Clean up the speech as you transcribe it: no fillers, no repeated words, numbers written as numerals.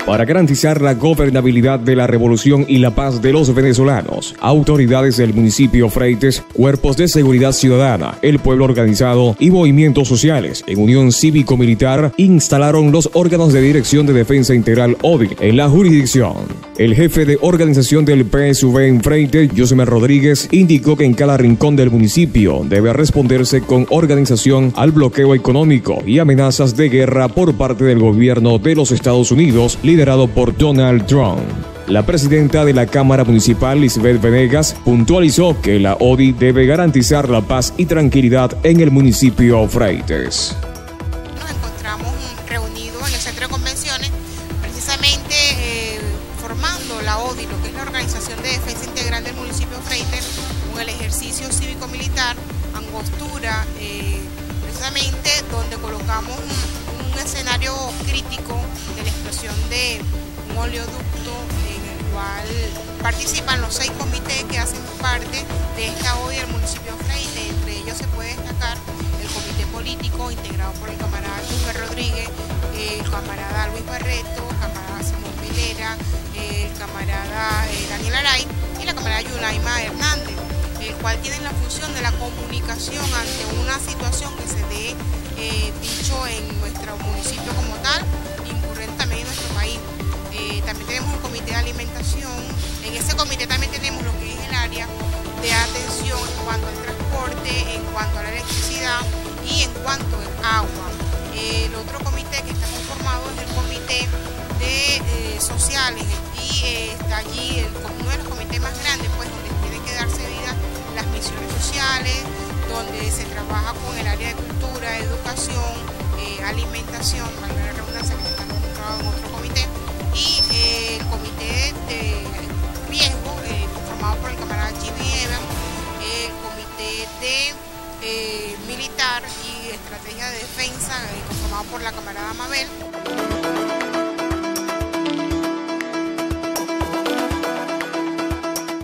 Para garantizar la gobernabilidad de la revolución y la paz de los venezolanos, autoridades del municipio Freites, cuerpos de seguridad ciudadana, el pueblo organizado y movimientos sociales en unión cívico-militar instalaron los órganos de Dirección de Defensa Integral ODI en la jurisdicción. El jefe de organización del PSV en Freites, Yosemar Rodríguez, indicó que en cada rincón del municipio debe responderse con organización al bloqueo económico y amenazas de guerra por parte del gobierno de los Estados Unidos, liderado por Donald Trump. La presidenta de la Cámara Municipal, Lisbeth Venegas, puntualizó que la ODI debe garantizar la paz y tranquilidad en el municipio Freites. Nos encontramos reunidos en el centro de convenciones, precisamente formando la ODI, lo que es la Organización de Defensa Integral del municipio Freites, con el ejercicio cívico-militar, angostura, precisamente donde colocamos un escenario crítico de la explosión de un oleoducto en el cual participan los 6 comités que hacen parte de esta ODI del municipio Freites. Entre ellos se puede destacar el comité político integrado por el camarada Yosemar Rodríguez, el camarada Luis Barreto, el camarada Simón Vilera, el camarada Daniel Aray y la camarada Yunaima Hernández, el cual tienen la función de la comunicación ante una situación que se dé dicho en nuestro municipio como tal, incurrente también en nuestro país. También tenemos un comité de alimentación. En ese comité también tenemos lo que es el área de atención en cuanto al transporte, en cuanto a la electricidad y en cuanto al agua. El otro comité que está conformado es el comité de sociales y está allí uno de los comités más grandes, pues donde tienen que darse vida las misiones sociales, donde se trabaja con el área de cultura, educación, alimentación, para la redundancia que está concentrado en otro comité, y el comité de riesgo, formado por el camarada Jimmy Evans, el comité de militar y estrategia de defensa, conformado por la camarada Mabel.